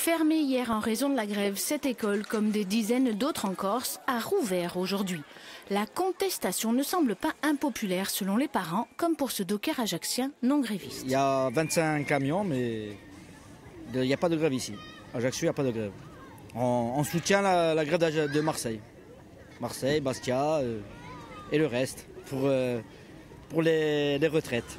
Fermée hier en raison de la grève, cette école, comme des dizaines d'autres en Corse, a rouvert aujourd'hui. La contestation ne semble pas impopulaire selon les parents, comme pour ce docker ajaccien non gréviste. Il y a 25 camions, mais il n'y a pas de grève ici. À Ajaccio, il n'y a pas de grève. On soutient la grève de Marseille. Marseille, Bastia et le reste pour les retraites.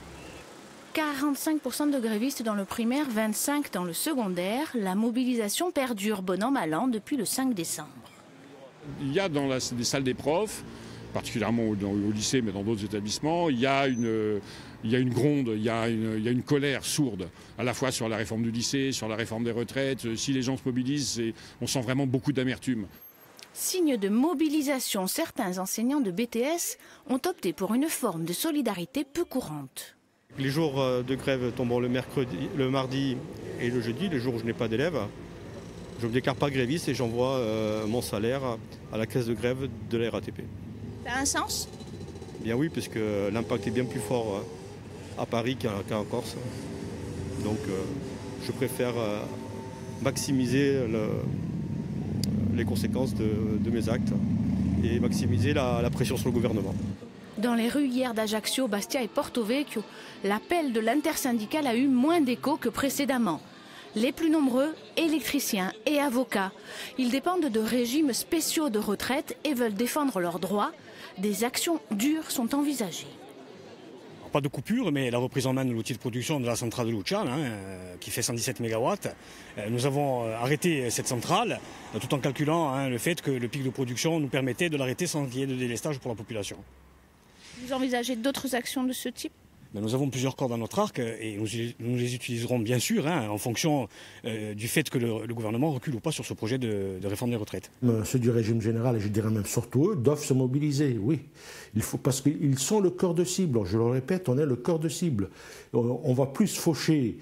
45% de grévistes dans le primaire, 25% dans le secondaire. La mobilisation perdure bon an mal an depuis le 5 décembre. Il y a dans les salles des profs, particulièrement au lycée mais dans d'autres établissements, il y a une gronde, il y a une colère sourde, à la fois sur la réforme du lycée, sur la réforme des retraites. Si les gens se mobilisent, on sent vraiment beaucoup d'amertume. Signe de mobilisation, certains enseignants de BTS ont opté pour une forme de solidarité peu courante. Les jours de grève tombant le mardi et le jeudi, les jours où je n'ai pas d'élèves, je ne me déclare pas gréviste et j'envoie mon salaire à la caisse de grève de la RATP. Ça a un sens ? Bien oui, puisque l'impact est bien plus fort à Paris qu'en Corse. Donc je préfère maximiser les conséquences de mes actes et maximiser la pression sur le gouvernement. Dans les rues hier d'Ajaccio, Bastia et Porto Vecchio, l'appel de l'intersyndicale a eu moins d'écho que précédemment. Les plus nombreux, électriciens et avocats. Ils dépendent de régimes spéciaux de retraite et veulent défendre leurs droits. Des actions dures sont envisagées. Pas de coupure, mais la reprise en main de l'outil de production de la centrale de Luciana, qui fait 117 MW. Nous avons arrêté cette centrale, tout en calculant le fait que le pic de production nous permettait de l'arrêter sans qu'il y ait de délestage pour la population. Vous envisagez d'autres actions de ce type ? Nous avons plusieurs cordes dans notre arc et nous les utiliserons bien sûr en fonction du fait que le gouvernement recule ou pas sur ce projet de réforme des retraites. Ceux du régime général, et je dirais même surtout eux, doivent se mobiliser, oui. Parce qu'ils sont le cœur de cible. Je le répète, on est le cœur de cible. On va plus faucher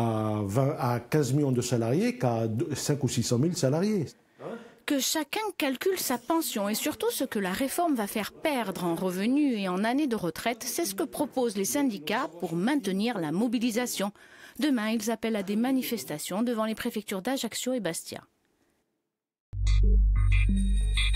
à 15 millions de salariés qu'à 5 ou 600 000 salariés. Que chacun calcule sa pension et surtout ce que la réforme va faire perdre en revenus et en années de retraite, c'est ce que proposent les syndicats pour maintenir la mobilisation. Demain, ils appellent à des manifestations devant les préfectures d'Ajaccio et Bastia.